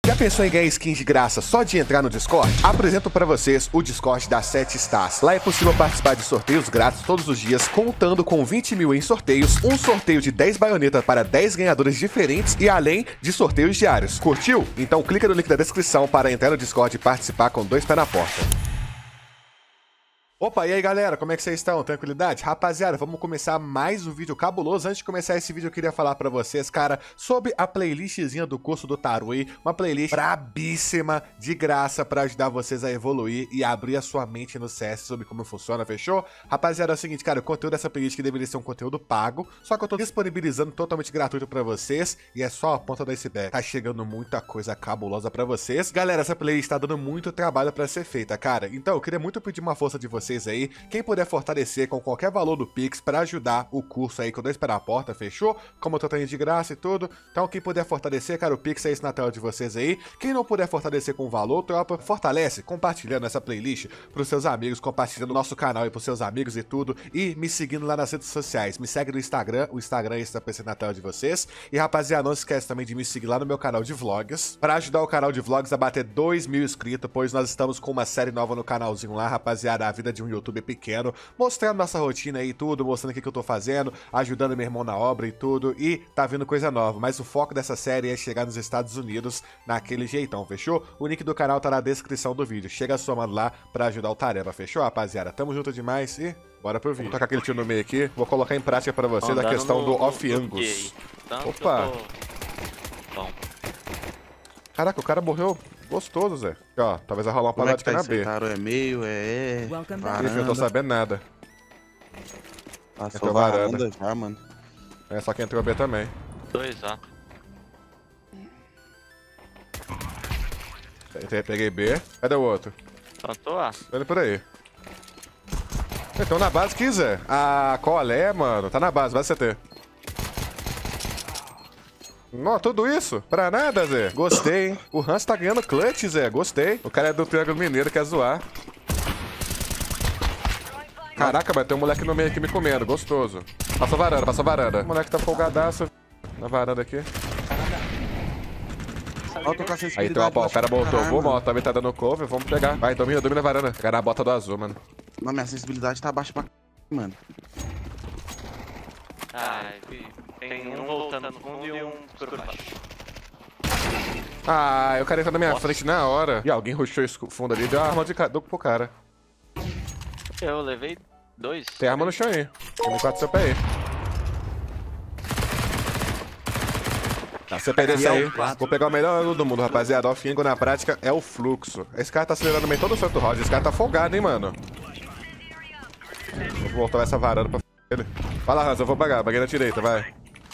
Já pensou em ganhar skins de graça só de entrar no Discord? Apresento pra vocês o Discord da 7 Stars. Lá é possível participar de sorteios grátis todos os dias, contando com 20 mil em sorteios, um sorteio de 10 baionetas para 10 ganhadores diferentes e além de sorteios diários. Curtiu? Então clica no link da descrição para entrar no Discord e participar com 2 pés na porta. Opa, e aí galera, como é que vocês estão? Tranquilidade? Rapaziada, vamos começar mais um vídeo cabuloso. Antes de começar esse vídeo, eu queria falar pra vocês, cara, sobre a playlistzinha do curso do Tarui. Uma playlist brabíssima, de graça, pra ajudar vocês a evoluir e abrir a sua mente no CS sobre como funciona, fechou? Rapaziada, é o seguinte, cara, o conteúdo dessa playlist que deveria ser um conteúdo pago, só que eu tô disponibilizando totalmente gratuito pra vocês e é só a ponta da iceberg. Tá chegando muita coisa cabulosa pra vocês. Galera, essa playlist tá dando muito trabalho pra ser feita, cara. Então, eu queria muito pedir uma força de vocês aí, quem puder fortalecer com qualquer valor do Pix pra ajudar o curso aí com 2 pés na porta, fechou? Como eu tô tendo de graça e tudo, então quem puder fortalecer, cara, o Pix é isso na tela de vocês aí. Quem não puder fortalecer com valor, tropa, fortalece compartilhando essa playlist pros seus amigos, compartilhando o nosso canal aí pros seus amigos e tudo, e me seguindo lá nas redes sociais. Me segue no Instagram, o Instagram está aparecendo na tela de vocês. E rapaziada, não esquece também de me seguir lá no meu canal de vlogs, pra ajudar o canal de vlogs a bater 2.000 inscritos, pois nós estamos com uma série nova no canalzinho lá, rapaziada, a vida de um youtuber pequeno, mostrando nossa rotina aí e tudo, mostrando o que eu tô fazendo, ajudando meu irmão na obra e tudo, e tá vindo coisa nova, mas o foco dessa série é chegar nos Estados Unidos naquele jeitão, fechou? O link do canal tá na descrição do vídeo, chega somando lá pra ajudar o Tarefa, fechou, rapaziada? Tamo junto demais e bora pro vídeo. Vou tocar aquele tiro no meio aqui, vou colocar em prática pra vocês a questão do off-angus. Opa! Bom. Caraca, o cara morreu gostoso, Zé. Aqui, ó, talvez vai rolar uma parada aqui na B. É meio, Eu não tô sabendo nada. Passou varanda já, mano. É, só que entrou a B também. 2A. Peguei B. Cadê o outro? Plantou A. Tô indo por aí. Então na base aqui, Zé. Ah, qual é, mano? Tá na base CT. Não, tudo isso? Pra nada, Zé. Gostei, hein? O Hans tá ganhando clutch, Zé. Gostei. O cara é do Triângulo Mineiro, quer zoar. Caraca, mas tem um moleque no meio aqui me comendo. Gostoso. Passou varanda, passou varanda. O moleque tá folgadaço na varanda aqui. Aí, tropa, ó, o cara voltou. Vamos, ó, também tá dando cover. Vamos pegar. Vai, domina a varanda. Pegar na bota do azul, mano. Não, minha sensibilidade tá baixa pra mano. Ai, tem um voltando no fundo e um por baixo. Ah, o cara entrou na minha frente na hora. E alguém rushou esse fundo ali e deu a arma pro cara. Eu levei 2. Tem arma no chão aí. Tem M4 seu pé aí. Tá, você perdeu isso aí. Vou pegar o melhor do mundo, rapaziada. Off-angle na prática é o fluxo. Esse cara tá acelerando meio todo o santo round. Esse cara tá folgado, hein, mano. Vou voltar essa varanda pra ele. Vai lá, Hans, eu vou pagar. Baguei na direita, vai.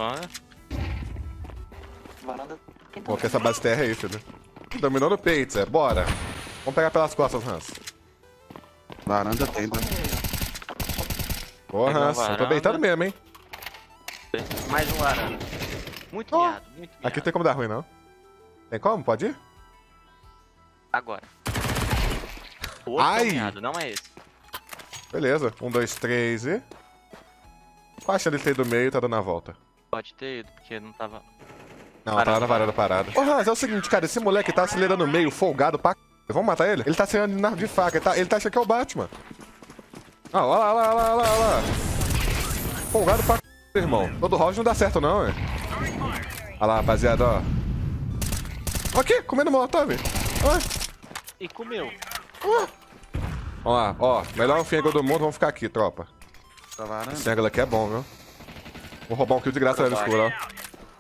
Pô, que essa base terra aí, filho. Dominou no peito, Zé. Bora. Vamos pegar pelas costas, Hans. Varanda tem, tá? Pô, Hans, eu tô beitando mesmo, hein? Mais um varanda. Muito miado, muito miado. Aqui não tem como dar ruim, não. Tem como? Pode ir? Agora. O outro Ai! miado, não é esse. Beleza. 1, 2, 3 e... Qual a chance de ter do meio e tá dando a volta? Pode ter ido, porque não tava... Não, tá lá na varanda parada. Ô, Hans, é o seguinte, cara. Esse moleque tá acelerando no meio, folgado pra c... Vamos matar ele? Ele tá acelerando de faca. Ele tá achando que é o Batman. Ah, olha lá, olha lá, olha lá, olha lá. Folgado pra c... irmão. Todo round não dá certo, não, hein? Olha lá, rapaziada, ó. Ó aqui, comendo molotov. E comeu. Vamos lá, ó. Melhor off-angle do mundo, vamos ficar aqui, tropa. Esse ângulo aqui é bom, viu? Vou roubar um kill de graça no escuro, ó.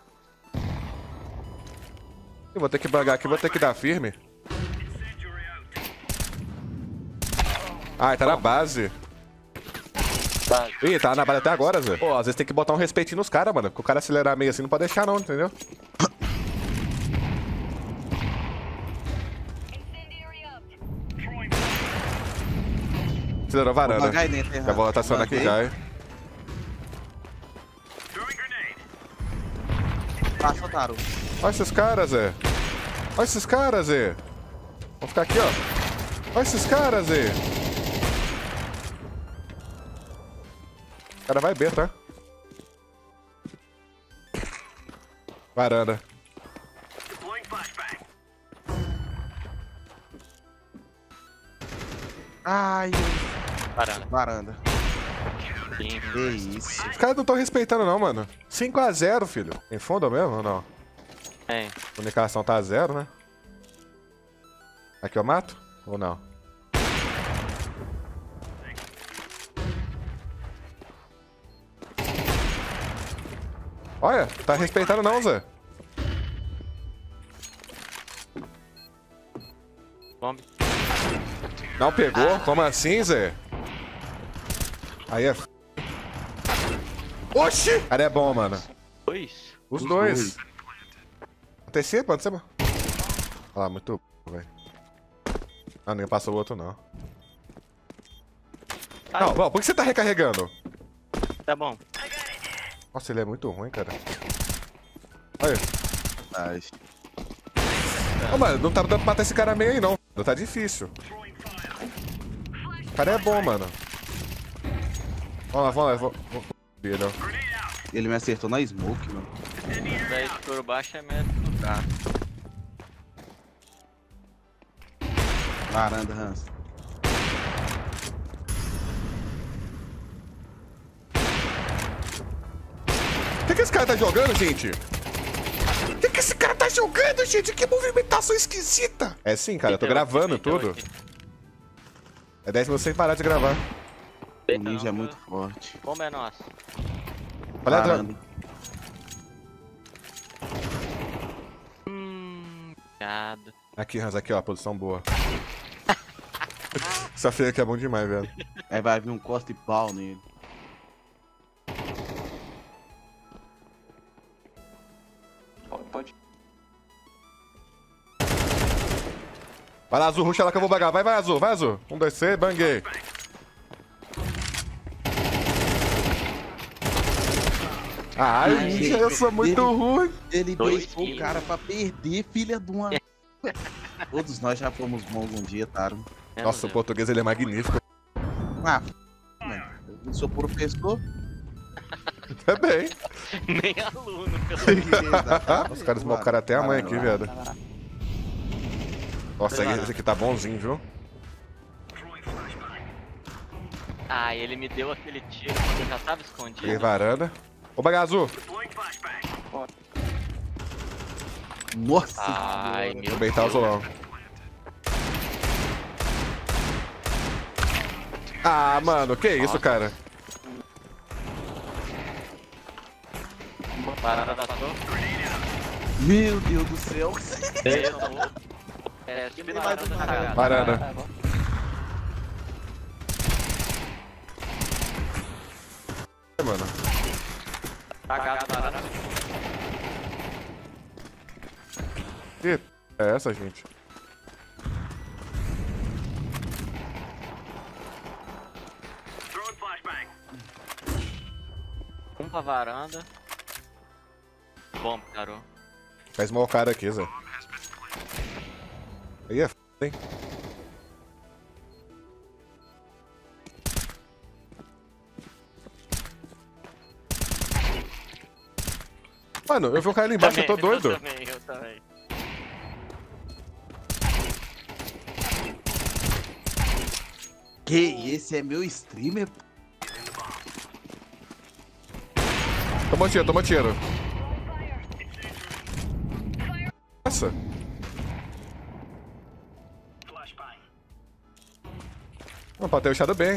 Eu vou ter que bugar aqui, vou ter que dar firme. Ah, tá na base. Ih, tá na base até agora, Zé. Pô, às vezes tem que botar um respeitinho nos caras, mano. Porque o cara acelerar meio assim não pode deixar não, entendeu? Acelerou varanda. Já vou rotacionar aqui já, hein. Passa, Taro. Olha esses caras, Zé. Olha esses caras, Zé. Vamos ficar aqui, ó. Olha esses caras, Zé. O cara vai B, tá? Varanda. Ai, Varanda. varanda. Sim. Que isso. Os caras não estão respeitando não, mano. 5-0, filho. Tem fundo mesmo ou não? Tem. Comunicação tá 0, né? Aqui eu mato? Ou não? Olha, tá respeitando não, Zé. Bombe. Não pegou? Como assim, Zé? Aí é... Oxi! O cara é bom, mano. Dois. Os Os dois. dois. Pode ser, pode ser, mano. Olha lá, muito velho. Ah, nem passou o outro, não. Ai, Não, bom, por que você tá recarregando? tá bom. Nossa, ele é muito ruim, cara. Olha. Ai, Ô, mano, não tá dando pra matar esse cara meio aí, não. Não tá difícil. O cara é bom, mano. Vamos lá, vou... Ele, ó. ele me acertou na smoke, mano. Daí por baixo é médico. Tá. Varanda, Hans. O que esse cara tá jogando, gente? O que esse cara tá jogando, gente? Que movimentação esquisita! É sim, cara, eu tô gravando tudo. É 10 minutos sem parar de gravar. O ninja é muito forte. Bomba é nossa. Olha a Varanda. Piada. Aqui, Hans, aqui, ó, posição boa. Essa feia aqui é bom demais, velho. Aí vai vir um costa e pau nele. Pode. Vai lá, Azul, ruxa lá que eu vou bagar. Vai, Azul, vai, Azul. 1, 2, 3, banguei. Ai, Ai, ninja, eu sou muito ruim. Ele Dois deixou o kills. cara pra perder, filha de uma... Todos nós já fomos bons um dia, Taro. Nossa, o português ele é magnífico. Ah, mano, eu não sou professor. É bem. Nem aluno, pelo Os caras smocaram até a mãe aqui, viado. Nossa, esse aqui tá bonzinho, viu? Ah, ele me deu aquele tiro quando eu já tava Peguei escondido. varanda. Ô, bagar azul. Nossa Ai, senhora. meu Vou beitar o azulão. Ah, mano, que isso, cara? Parada da torre. Meu Deus do céu. É, Ele vai varanda do cagada. Varanda. Mano. Cagada, varanda. Que é essa, gente? Um pra varanda. Bom, parou. Vai smocar aqui, Zé. Aí é f***, hein? Mano, eu vi um cara ali embaixo, eu tô doido. Eu também. Que esse é meu streamer? Tomou tiro, tomou tiro. Nossa. Não, pode ter deixado bem.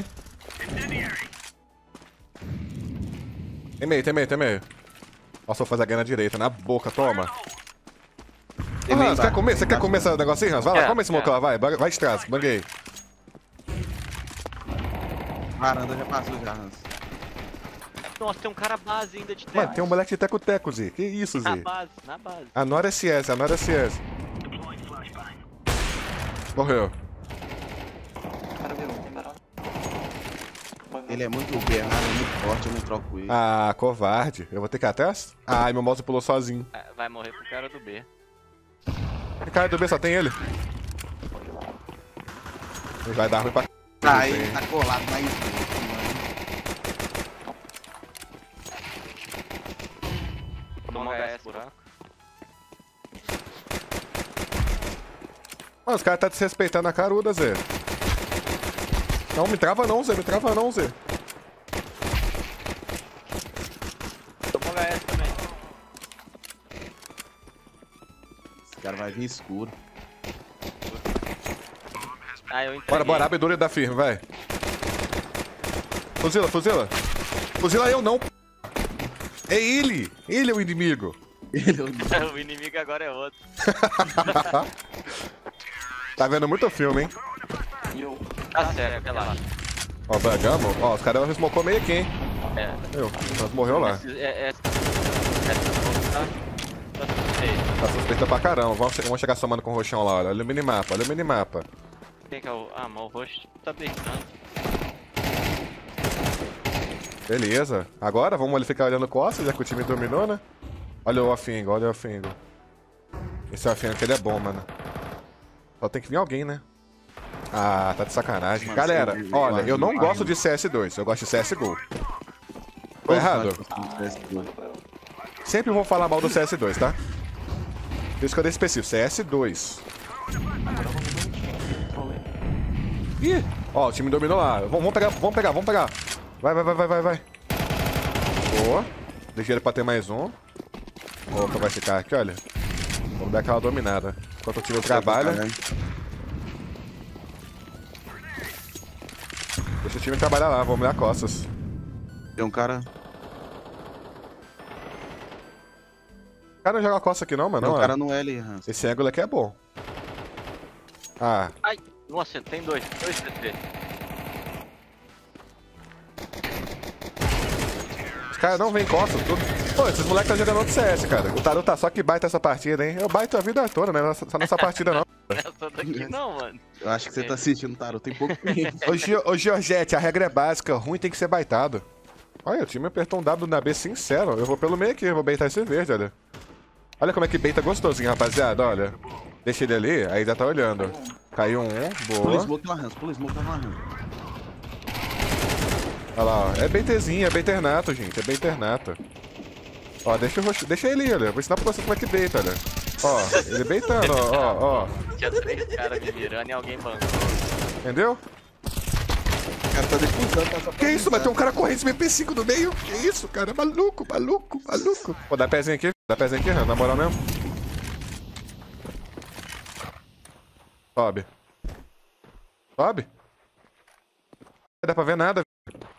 Tem meio, tem meio, tem meio. Nossa, vou fazer a ganha na direita, na boca, toma. Ô, Hans, quer comer? Você quer comer esse negocinho, Hans? Vai lá, Quero, come esse moco lá, vai. Vai de trás, banguei. Varanda já passou já, Hans. Nossa, tem um cara base ainda de Mano, teco. tem um moleque de teco-teco, Zê. Que isso, Na Zê? base, na base. A Nora SS, a Nora SS. Morreu. Cara, viu? Tem varanda. Ele é muito Bernardo, é muito forte, eu não troco ele. Ah, covarde. Eu vou ter que ir até... Ai, meu mouse pulou sozinho. É, vai morrer pro cara do B. Que cara do B só tem ele. Ele vai dar ruim pra... Ah, ele tá colado na smoke, Toma HS, buraco. Mano, os caras tá desrespeitando a caruda, Zé. Não, me trava não, Zé. Me trava não, Zé. Tomou HS também. Esse cara vai vir escuro. Ah, eu entreguei. Bora, bora. Abre dura e dá firme, vai. Fuzila, fuzila. Fuzila eu não. É ele. Ele é o inimigo. Ele é o O inimigo agora é outro. Tá vendo muito filme, hein? E eu. Tá sério, relaxa. Ó, bagamos. Ó, os caras smocou meio aqui, hein? É. Nós morreu lá. Tá suspeita pra caramba. Vamos chegar somando com o roxão lá, olha. Olha o minimapa, olha o minimapa. Quem que é o... Ah, mas o rosto tá brincando. Beleza. Agora vamos ali ficar olhando costas, já que o time dominou, né? Olha o Afingo, olha o Afingo. Esse Afingo que ele é bom, mano. Só tem que vir alguém, né? Ah, tá de sacanagem. Mas Galera, eu olha, acho eu não que gosto vai. de CS2, eu gosto de CSGO. Tô Todos errado? nós gostamos de CS2. Sempre vou falar mal do CS2, tá? Por isso que eu dei específico, CS2. Ih! Ó, o time dominou lá. Vamos pegar, vamos pegar, vamos pegar. Vai, vai, vai, vai, vai, vai. Boa. Deixa ele pra ter mais um. Opa, vai ficar aqui, olha. Vamos dar aquela dominada. Enquanto o time trabalha. Deixa o time trabalhar lá, vamos olhar costas. Tem um cara. O cara não joga costa aqui não, mano. Tem um Ó. cara no L, Hans. Esse ângulo aqui é bom. Ah, Ai, nossa, tem dois CT. os caras não vêm costas, tudo. Pô, esses moleques tá jogando outro CS, cara. O Taru tá só que baita essa partida, hein? Eu baito a vida toda, né? Só nessa partida não. Essa daqui não, mano. Eu acho que você tá assistindo, Taro. Tem pouco tempo. Ô, Giorgette, a regra é básica, ruim tem que ser baitado. Olha, o time apertou um W na B sincero. Eu vou pelo meio aqui, eu vou beitar esse verde, olha. Olha como é que beita gostosinho, rapaziada, olha. Deixa ele ali, aí já tá olhando. Caiu um, Pula boa. smoke no Hans, pula smoke no Hans. Olha lá, ó. É baiterzinho, é baiternato, gente, é baiternato. Ó, deixa ele, olha. Vou ensinar pra você como é que beita, olha. Ó, ele beitando, ó. Tinha 3 caras me mirando e alguém bancou. Entendeu? O cara tá defusando essa Que isso, mas tem um cara correndo esse MP5 no meio? Que isso, cara? Maluco, maluco, maluco. Pô, dá pezinho aqui, na moral mesmo. Sobe. Sobe. Não dá pra ver nada.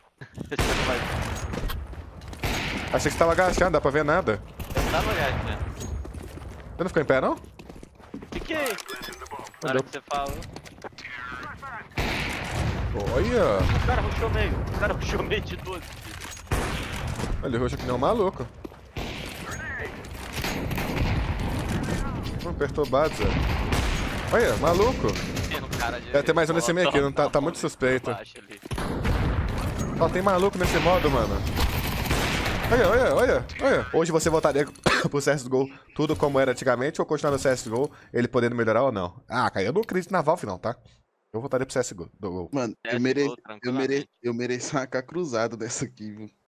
Achei que você tava agachado, não dá pra ver nada. Eu tava olhando, né? Você não ficou em pé, não? Fiquei. Na hora que você falou. Olha. O cara rushou meio. O cara rushou meio de 12. Ele roxo que nem um maluco. Perturbado, Zé. Olha, maluco. Tem um cara de... Deve ter mais um nesse meio aqui, não tá muito suspeito. Baixo ali. Ó, tem maluco nesse modo, mano. Olha. Hoje você voltaria pro CSGO tudo como era antigamente ou continuar no CSGO, ele podendo melhorar ou não? Ah, cara, eu não acredito na Valve não, tá? Eu voltaria pro CSGO. Mano, CSGO, tranquilamente. eu mereço uma AK cruzado dessa aqui, viu?